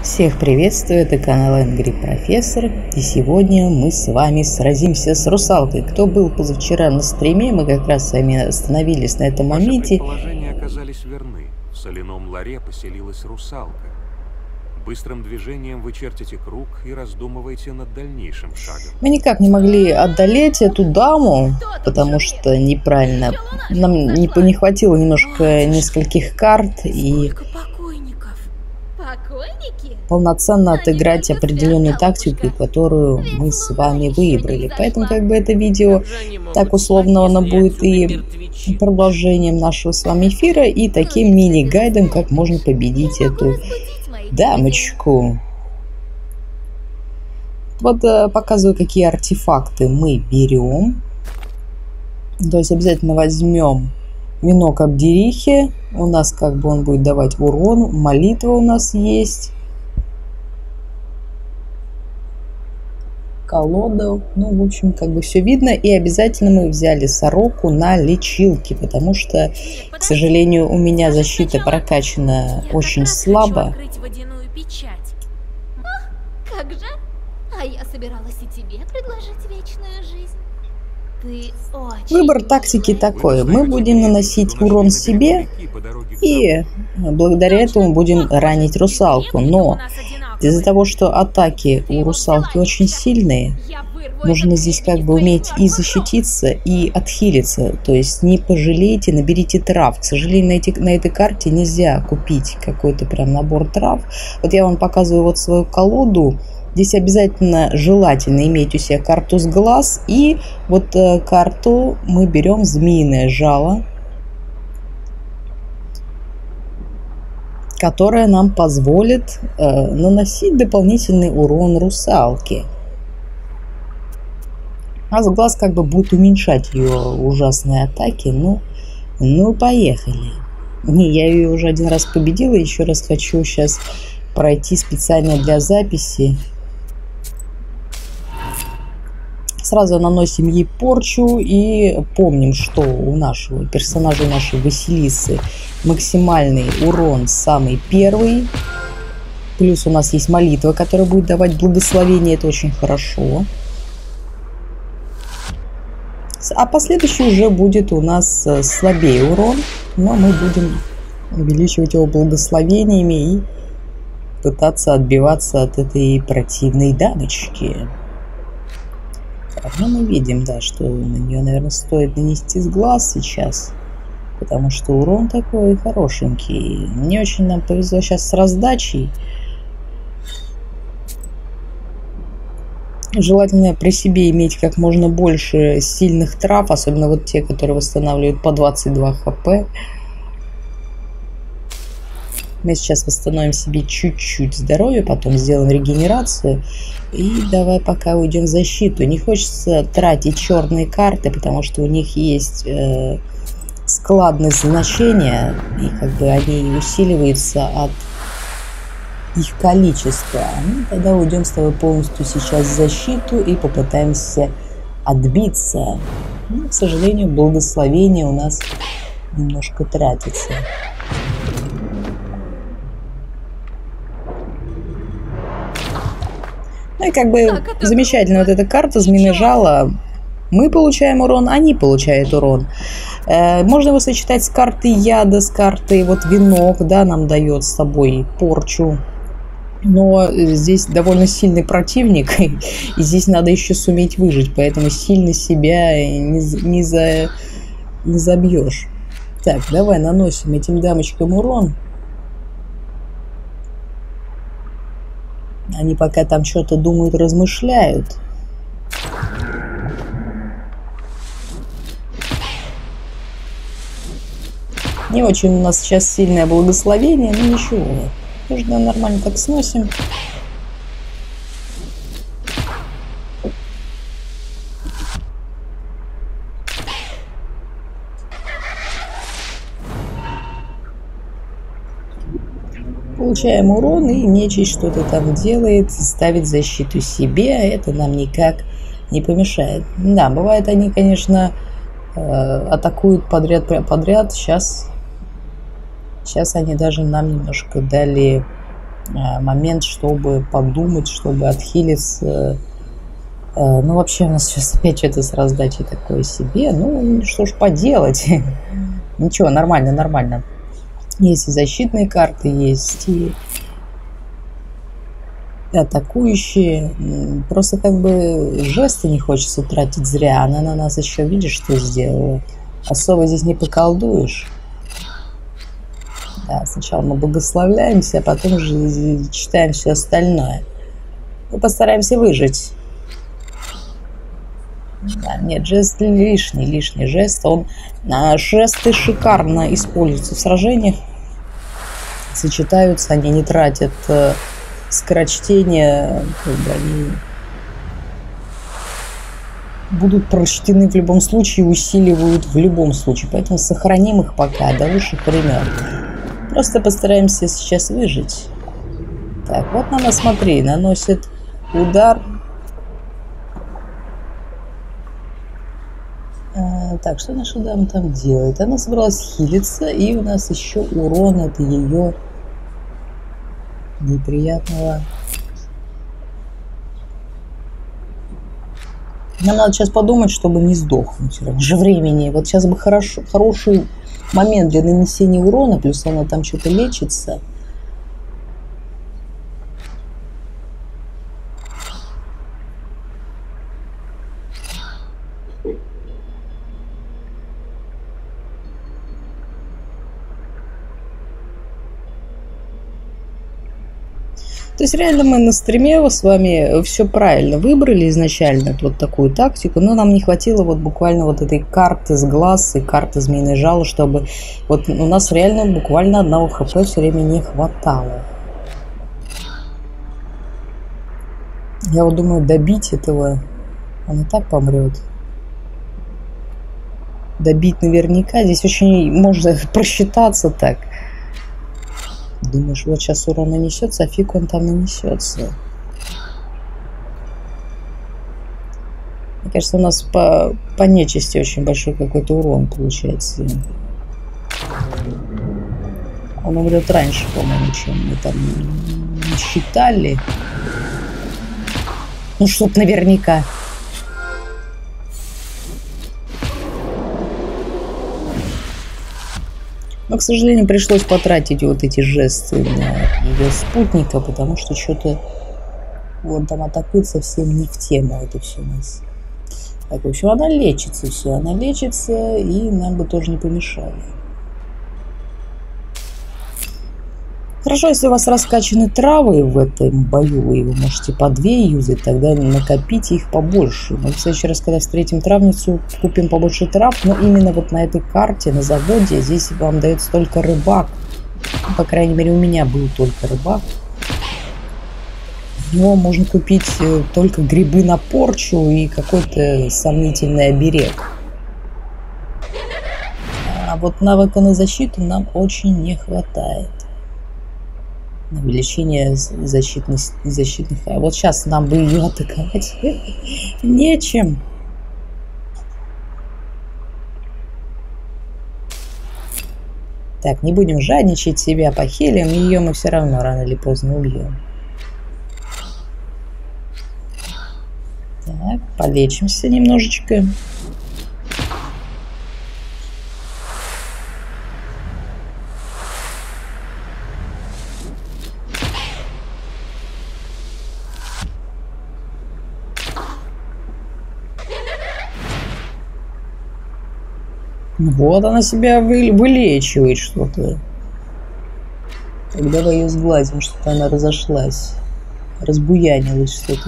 Всех приветствую, это канал Angry Professor, и сегодня мы с вами сразимся с русалкой. Кто был позавчера на стриме, мы как раз с вами остановились на этом моменте. Ваши предположения оказались верны. В соляном ларе поселилась русалка. Быстрым движением вы чертите круг и раздумываете над дальнейшим шагом. Мы никак не могли одолеть эту даму, потому что неправильно. Нам не хватило немножко нескольких карт и полноценно отыграть определенную тактику, которую мы с вами выбрали. Поэтому как бы это видео так условно оно будет и продолжением нашего с вами эфира, и таким мини-гайдом, как можно победить эту дамочку. Вот показываю, какие артефакты мы берем. То есть обязательно возьмем венок Абдерихи. У нас как бы он будет давать урон. Молитва у нас есть. Колода. Ну, в общем, как бы все видно. И обязательно мы взяли сороку на лечилки, потому что, к сожалению, у меня защита прокачана очень слабо. Как же? А я собиралась и тебе предложить вечную жизнь. Ты очень... Выбор тактики такой. Мы будем наносить урон себе и благодаря этому будем ранить русалку. Но из-за того, что атаки у русалки очень сильные, нужно здесь как бы уметь и защититься, и отхилиться. То есть не пожалейте, наберите трав. К сожалению, на этой карте нельзя купить какой-то прям набор трав. Вот я вам показываю вот свою колоду. Здесь обязательно желательно иметь у себя карту с глаз. И вот карту мы берем змеиное жало, которая нам позволит наносить дополнительный урон русалке. А с глаз как бы будет уменьшать ее ужасные атаки. Ну поехали. Я ее уже один раз победила. Еще раз хочу сейчас пройти специально для записи. Сразу наносим ей порчу и помним, что у нашего персонажа, у нашей Василисы, максимальный урон самый первый. Плюс у нас есть молитва, которая будет давать благословение. Это очень хорошо. А последующий уже будет у нас слабее урон. Но мы будем увеличивать его благословениями и пытаться отбиваться от этой противной дамочки. Ну, мы видим, да, что на нее, наверное, стоит нанести с глаз сейчас, потому что урон такой хорошенький. Не очень нам повезло сейчас с раздачей. Желательно при себе иметь как можно больше сильных трав, особенно вот те, которые восстанавливают по 22 хп. Мы сейчас восстановим себе чуть-чуть здоровья, потом сделаем регенерацию. И давай пока уйдем в защиту. Не хочется тратить черные карты, потому что у них есть складность значения. И как бы они усиливаются от их количества. Ну, тогда уйдем с тобой полностью сейчас в защиту и попытаемся отбиться. Но, к сожалению, благословение у нас немножко тратится. Ну и как бы замечательно вот эта карта змеиное жало. Мы получаем урон, они получают урон. Можно его сочетать с картой яда, с картой вот венок, да, нам дает с собой порчу. Но здесь довольно сильный противник, и здесь надо еще суметь выжить, поэтому сильно себя не забьешь. Так, давай наносим этим дамочкам урон. Они пока там что-то думают, размышляют. Не очень у нас сейчас сильное благословение, но ничего. Нужно нормально так сносим. Получаем урон, и нечисть что-то там делает, ставит защиту себе, а это нам никак не помешает. Да, бывает они, конечно, атакуют подряд. Сейчас они даже нам немножко дали момент, чтобы подумать, чтобы отхилиться. Ну, вообще у нас сейчас опять что-то с раздачей такое себе. Ну, что ж поделать. Ничего, нормально, нормально. Есть и защитные карты, есть и атакующие. Просто как бы жесты не хочется тратить зря. Она на нас еще, видишь, что сделала. Особо здесь не поколдуешь. Да, сначала мы благословляемся, а потом уже читаем все остальное. Мы постараемся выжить. Да, нет, жест лишний жест. Жесты шикарно используются в сражениях. Сочетаются, они не тратят скорочтения, они будут прочтены в любом случае, усиливают в любом случае. Поэтому сохраним их пока до лучших времен. Просто постараемся сейчас выжить. Так, вот она, смотри, наносит удар. Так, что наша дама там делает? Она собралась хилиться, и у нас еще урон от ее неприятного. Нам надо сейчас подумать, чтобы не сдохнуть. Раньше времени. Вот сейчас бы хороший момент для нанесения урона, плюс она там что-то лечится. То есть реально мы на стриме с вами все правильно выбрали изначально, вот такую тактику, но нам не хватило вот буквально вот этой карты с глаз и карты змеиной жало, чтобы вот у нас реально буквально одного хп все время не хватало. Я вот думаю, добить этого, он и так помрет. Добить наверняка, здесь очень можно просчитаться так. Думаешь, вот сейчас урон нанесется, а фиг он там нанесется. Мне кажется, у нас по нечисти очень большой какой-то урон получается. Он умрет раньше, по-моему, чем мы там считали. Ну, чтоб наверняка. Но, к сожалению, пришлось потратить вот эти жесты на ее спутника, потому что что-то он там атакует совсем не в тему это все у нас. Так, в общем, она лечится все, она лечится, и нам бы тоже не помешало. Хорошо, если у вас раскачаны травы в этом бою, вы можете по 2 юзать, тогда накопите их побольше. Мы в следующий раз, когда встретим травницу, купим побольше трав, но именно вот на этой карте, на заводе, здесь вам дается только рыбак. По крайней мере, у меня был только рыбак. В него можно купить только грибы на порчу и какой-то сомнительный оберег. А вот навыка на защиту нам очень не хватает. На увеличение защитных. А вот сейчас нам бы ее атаковать нечем. Так, не будем жадничать, себя похилим, ее мы все равно рано или поздно убьем. Так, полечимся немножечко. Вот она себя вылечивает что-то. Так, давай ее сглазим, что-то она разошлась. Разбуянилась что-то.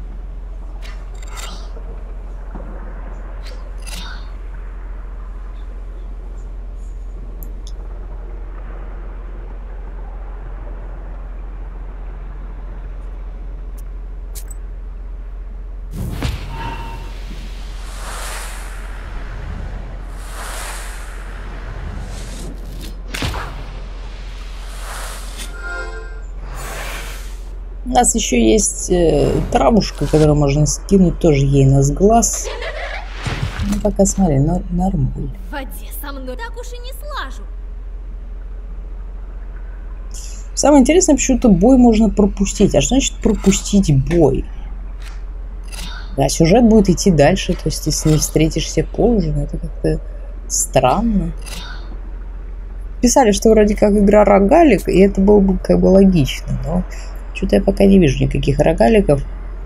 У нас еще есть травушка, которую можно скинуть тоже ей на сглаз. Ну, пока смотри, нормально. В воде со мной так уж и не слажу. Самое интересное, почему-то бой можно пропустить. А что значит пропустить бой? А сюжет будет идти дальше, то есть ты с ней встретишься позже, но это как-то странно. Писали, что вроде как игра рогалик, и это было бы как бы логично, но что-то я пока не вижу никаких рогаликов.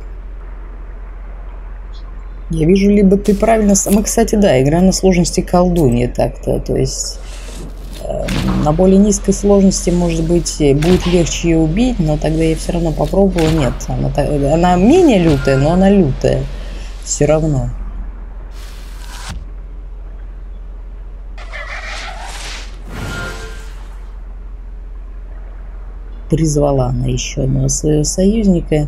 Я вижу, либо ты правильно... Мы, кстати, да, играем на сложности колдуньи так-то, то есть на более низкой сложности, может быть, будет легче ее убить, но тогда я все равно попробую. Нет, она менее лютая, но она лютая все равно. Призвала она еще одного своего союзника.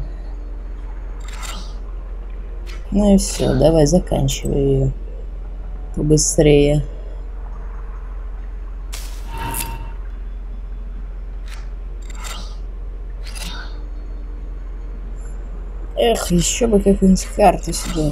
Ну и все, давай заканчивай ее побыстрее. Эх, еще бы какую-нибудь карту сюда.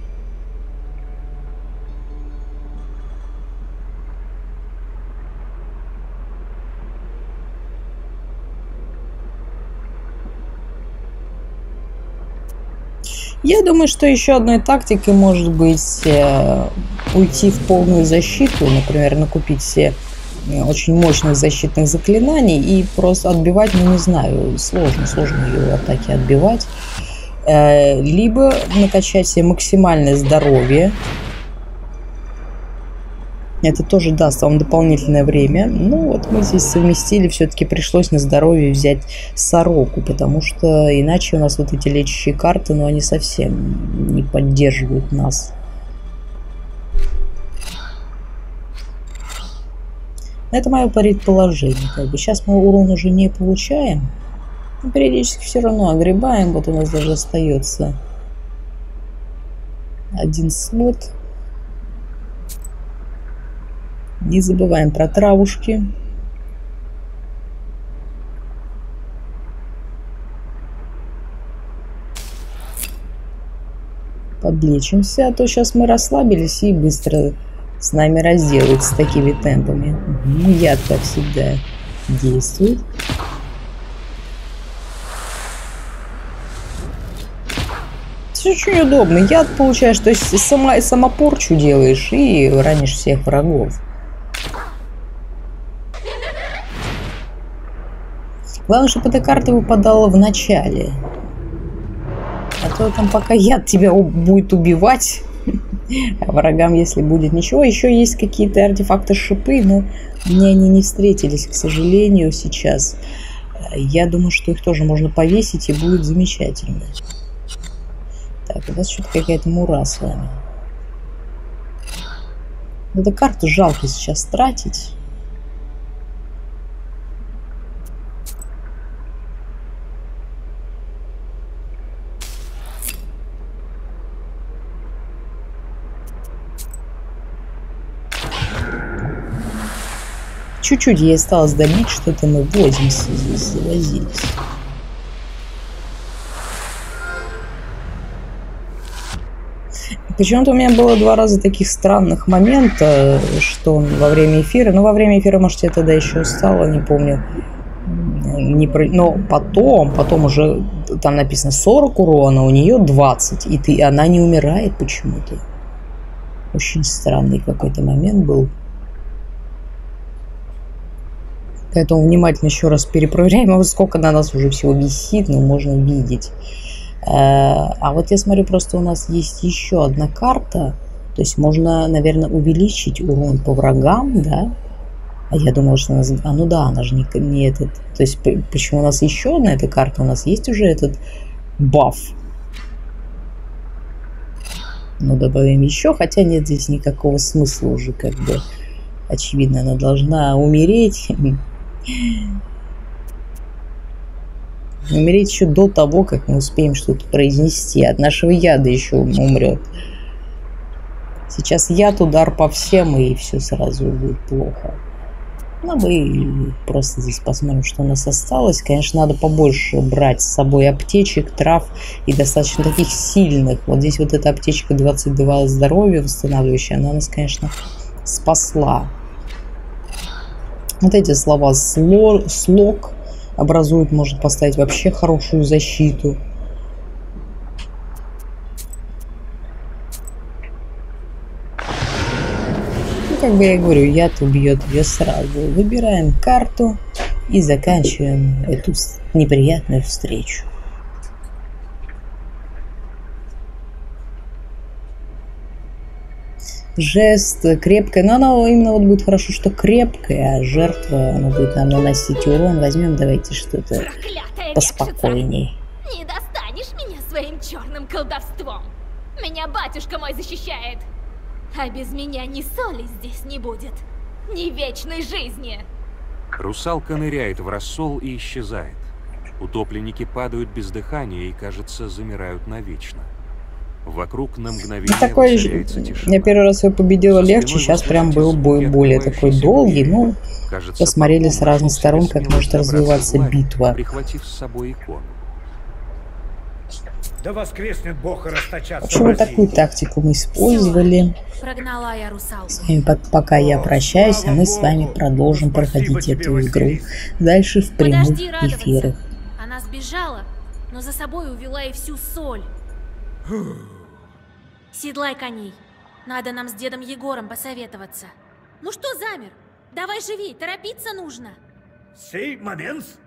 Я думаю, что еще одной тактикой может быть уйти в полную защиту, например, накупить все очень мощных защитных заклинаний и просто отбивать, ну не знаю, сложно ее атаки отбивать. Либо накачать себе максимальное здоровье. Это тоже даст вам дополнительное время. Ну вот мы здесь совместили, все-таки пришлось на здоровье взять сороку, потому что иначе у нас вот эти лечащие карты, ну они совсем не поддерживают нас. Это мое предположение. Как бы сейчас мы урон уже не получаем. Но периодически все равно огребаем. Вот у нас даже остается один слот. Не забываем про травушки. Подлечимся, а то сейчас мы расслабились и быстро с нами разделаются такими темпами. Яд, как всегда, действует. Все очень удобно. Яд получаешь, то есть самопорчу делаешь и ранишь всех врагов. Главное, чтобы эта карта выпадала в начале. А то там пока яд тебя будет убивать, а врагам, если будет ничего. Еще есть какие-то артефакты шипы, но мне они не встретились, к сожалению, сейчас. Я думаю, что их тоже можно повесить и будет замечательно. Так, у нас что-то какая-то мура с вами. Эту карту жалко сейчас тратить. Чуть-чуть ей осталось добить, что-то мы возимся здесь, завозились. Почему-то у меня было 2 раза таких странных момента, что во время эфира, ну во время эфира, может, я тогда еще устала, не помню, но потом уже там написано 40 урона, у нее 20, и она не умирает почему-то. Очень странный какой-то момент был. Поэтому внимательно еще раз перепроверяем. А вот сколько на нас уже всего висит, ну, можно видеть. А вот я смотрю, просто у нас есть еще одна карта. То есть можно, наверное, увеличить урон по врагам, да? А я думала, что у нас... А, ну да, она же не этот... То есть почему у нас еще одна эта карта? У нас есть уже этот баф. Ну, добавим еще. Хотя нет здесь никакого смысла уже, как бы. Очевидно, она должна умереть. Умереть еще до того, как мы успеем что-то произнести. От нашего яда еще умрет. Сейчас яд, удар по всем, и все сразу будет плохо. Ну, мы просто здесь посмотрим, что у нас осталось. Конечно, надо побольше брать с собой аптечек, трав и достаточно таких сильных. Вот здесь вот эта аптечка 22 здоровья восстанавливающая, она нас, конечно, спасла. Вот эти слова слог, образует, может поставить вообще хорошую защиту. Ну, как бы я говорю, яд убьет ее сразу. Выбираем карту и заканчиваем эту неприятную встречу. Жест крепкая, но оно именно вот будет хорошо, что крепкая, а жертва, она будет нам наносить урон. Возьмем, давайте что-то поспокойней. Не достанешь меня своим черным колдовством. Меня батюшка мой защищает. А без меня ни соли здесь не будет, ни вечной жизни. Русалка ныряет в рассол и исчезает. Утопленники падают без дыхания и, кажется, замирают навечно. Вокруг на мгновение воцаряется тишина. Я первый раз его победила легче, сейчас прям был бой более такой долгий, но посмотрели с разных сторон, как может развиваться битва. Прихватив с собой икону. Да воскреснет Бог и расточатся. В общем, вот такую тактику мы использовали. Прогнала я русалку. Пока я прощаюсь, а мы с вами продолжим проходить эту игру дальше в прямых эфирах. Она сбежала, но за собой увела и всю соль. Седлай коней. Надо нам с дедом Егором посоветоваться. Ну что замер? Давай живей, торопиться нужно. Сей момент.